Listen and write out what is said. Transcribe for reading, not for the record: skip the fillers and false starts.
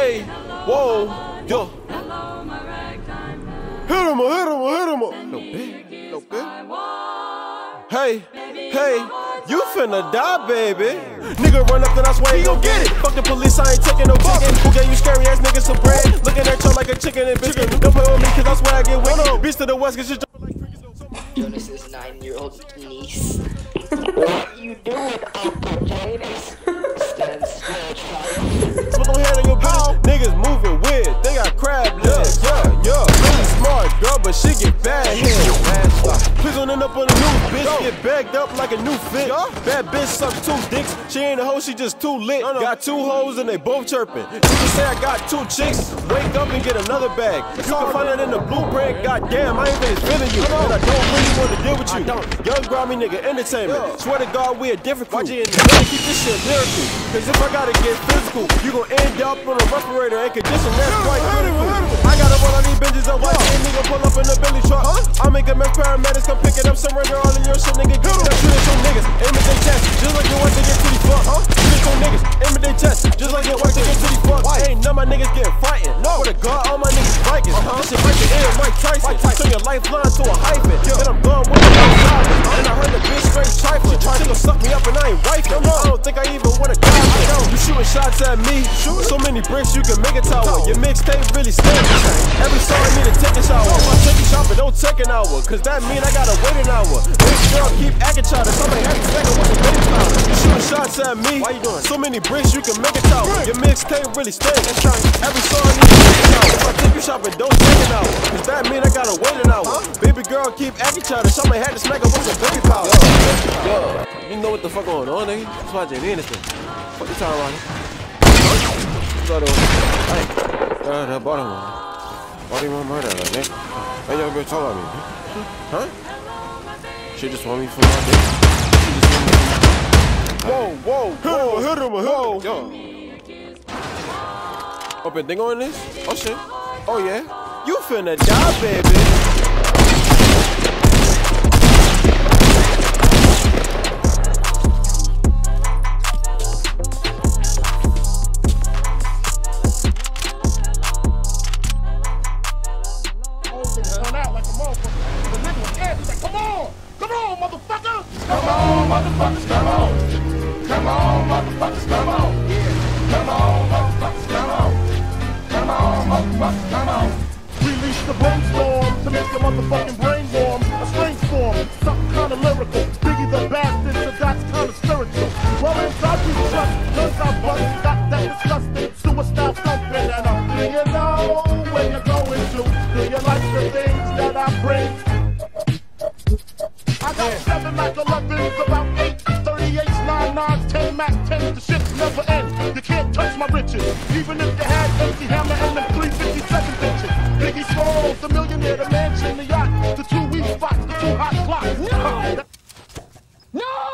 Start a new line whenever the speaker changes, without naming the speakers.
Hey, whoa, yo. Hit him up. No bitch. Hey, you finna die, baby. Nigga run up, then I swear he gon' get it. Fuck the police, I ain't taking no ticket. Who gave you scary ass niggas some bread? Looking at you like a chicken and biscuit. Don't play with me, cause I swear I get wicked. Beast to the west, cause you
Jonas' 9-year-old niece. What you doing, Uncle Jonas? Stand still, child.
Smoke on head in your bitch. Niggas moving weird, they got crab legs. Yeah. Really smart girl, but she get bad head. Please don't end up on the news, bitch. Get bagged up like a new fit. Bad bitch suck 2 dicks. She ain't a hoe, she just too lit. Got 2 hoes and they both chirping. You can say I got 2 chicks. Wake up and get another bag. You can find it in the blueprint. Goddamn, I ain't finished feeling you. And I don't really want to deal with you. Young grimy nigga entertainment. Swear to God, we a different crew. Better keep this shit lyrical. Cause if I gotta get physical, you gon' end up on a respirator and condition. That's quite critical. I gotta run all these binges up. Watch a nigga pull up in the Billy truck. I make them as paramedics come pick it up. Surrender all of your shit, nigga. Give it up to the niggas. Aim at their chest, just like you want to get titty fucked. Shoot at your niggas. Aim at their chest, just like you want to get titty fucked. Ain't none of my niggas getting frightened. For the God, all my niggas Vikings. This shit like the end of Mike Tyson. Turn your lifeline to a hyphen. And I'm done with the outside. And I heard the bitch straight trifling. She gon' suck me up and I ain't rifling. I don't think I even wanna die. You shooting shots at me. So many bricks you can make a tower. Your mixtape really stinks. Every song I need to take a shower. If I take a shower, don't take an hour. Cause that mean I gotta wait an hour. This girl keep acting childish. I'm like, happy second with the baby powder. You shooting shots at me. Why you doing? So many bricks you can make a tower. Your mixtape really stinks. Every song I need to take a shower. If I take you shopping, don't take an hour. Cause that mean I gotta wait an hour. Baby girl keep acting childish. I'm like, had to smack her with some baby powder. Yo, you know what the fuck going on, nigga? That's why I didn't anything. Fuck you talking about? Hey, that bottom one. Body one murder, nigga. Hey, yo, bitch, talk about me. Huh? She just want me for my dick. Whoa. Hit him. Yo. Open thing on this? Oh, shit. Oh, yeah. You finna die, baby.
Motherfuckers, come on. Come on, motherfuckers, come on. Yeah. Come on, motherfuckers, come on. Come on, motherfuckers, come on. Release the brainstorm to make your motherfucking brain warm. A strange form, something kind of lyrical. Biggie the bastard, so that's kind of spiritual. Well, inside we trust, cause I bust, got that disgusting suicide thumping. And do you know where you're going to? Do you like the things that I bring? I got 7 Mac 11s, about 8 38s, 9 9s, 10 Mac 10s. The shit never ends. You can't touch my riches, even if you had empty hammer and them 357 bitches. Biggie Smalls, the millionaire, the mansion, the yacht, the 2 weak spots, the 2 hot clocks. No!